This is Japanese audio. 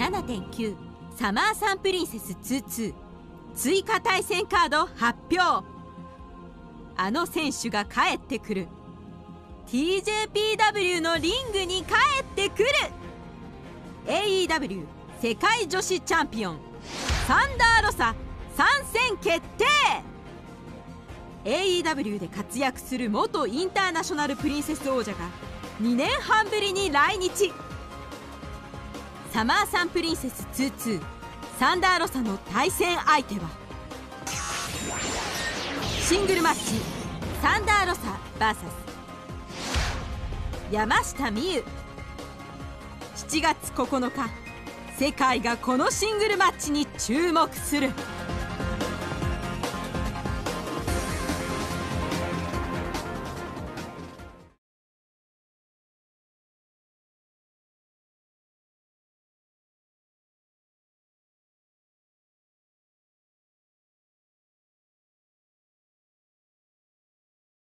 7.9 サマーサンプリンセス22追加対戦カード発表。あの選手が帰ってくる。 TJPW のリングに帰ってくる。 AEW 世界女子チャンピオンサンダー・ロサ参戦決定。 AEW で活躍する元インターナショナルプリンセス王者が2年半ぶりに来日。サマーサンプリンセス22サンダー・ロサの対戦相手はシングルマッチサンダー・ロサ VS 山下美夢。7月9日、世界がこのシングルマッチに注目する。